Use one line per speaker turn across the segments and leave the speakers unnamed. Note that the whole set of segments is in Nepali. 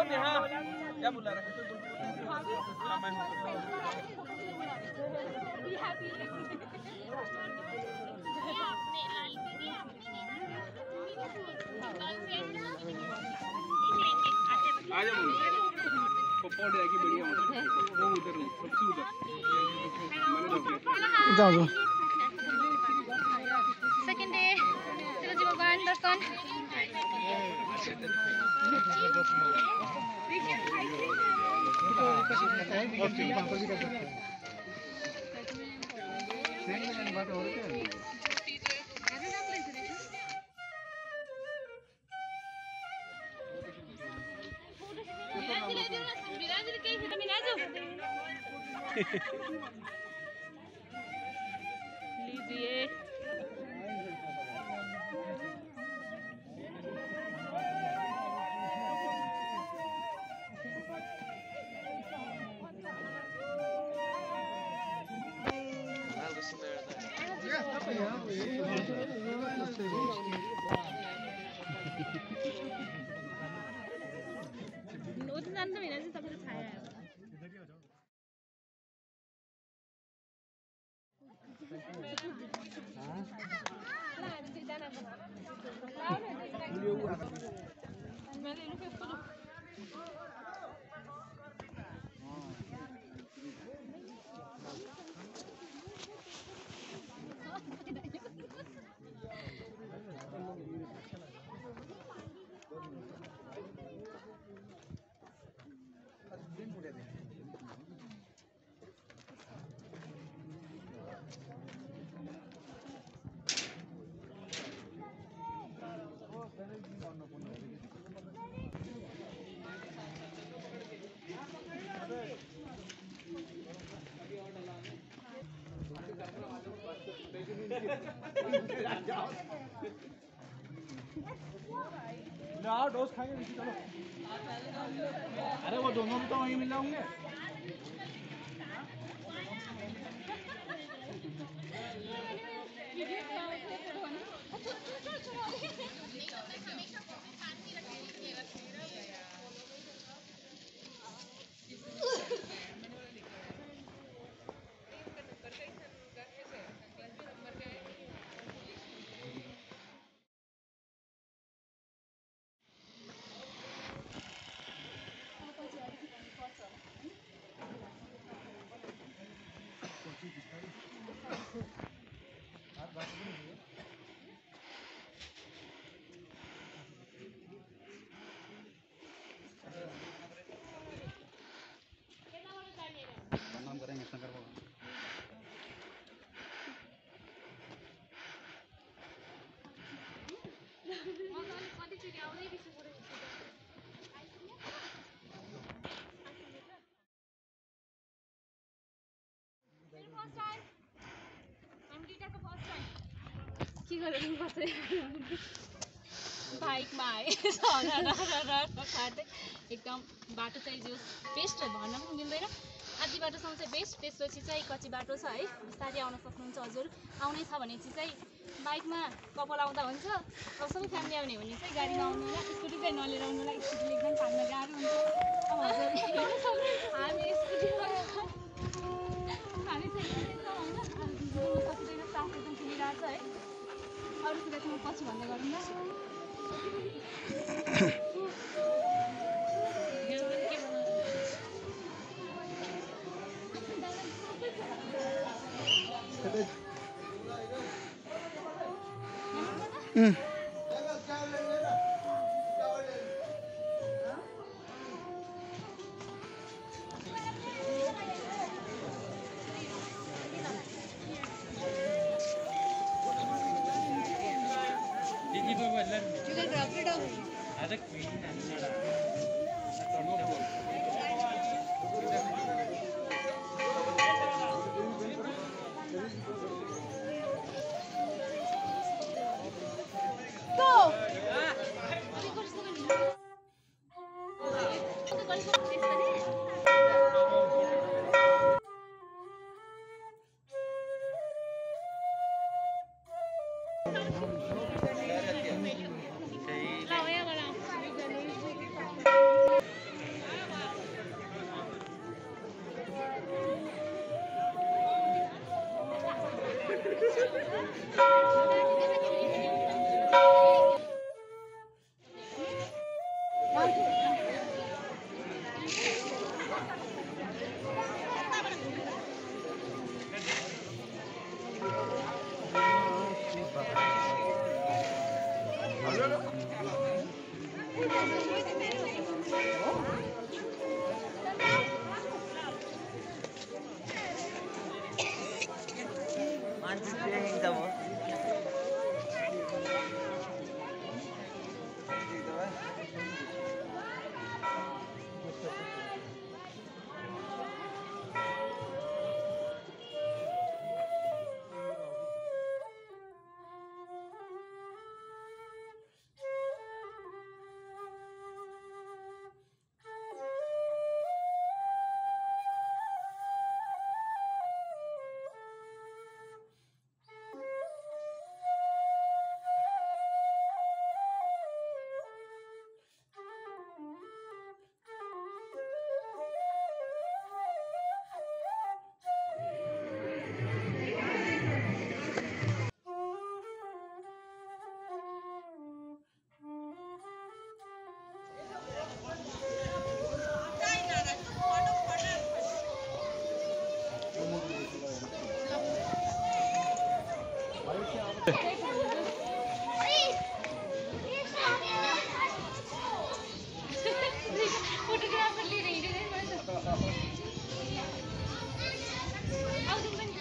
नेहा क्या बुला रहे हैं आ जाओ पपौड़े की बढ़िया वो उधर नहीं सबसे उधर मैंने
जाओ
सेकेन्ड डे शिवजी भगवान दर्शन लीजिए
आओ डोज खाएंगे नीचे चलो अरे वो दोनों भी तो वहीं मिल जाओगे
के गरेर बस्दै बाइकमा आए खाँदै एकदम बाटो चाहिँ जो बेस्ट भन्न पनि मिल्दैन आधी बाटोसम्म चाहिँ बेस्ट त्यसपछि चाहिँ कच्ची बाटो छ है बिस्तारै आउन सक्नुहुन्छ हजुर आउनै छ भने चाहिँ बाइकमा कपाल आउँदा हुन्छ अब सबै फ्यामिली आउने भने चाहिँ गाडीमा आउनु होला स्कुटी चाहिँ नलिएर आउनुलाई स्कुटीले एकदम तान्न गाह्रो हुन्छ अब हजुर हामी स्कुटीमा हामी चाहिँ होइन सकिँदैन साथ एकदम पुगिरहेको छ है अरू कुरा चाहिँ म पछि भन्दै गरौँ न फोटोग्राफर लिएर हिँडेर आउँदैन पनि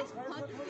डोज खायो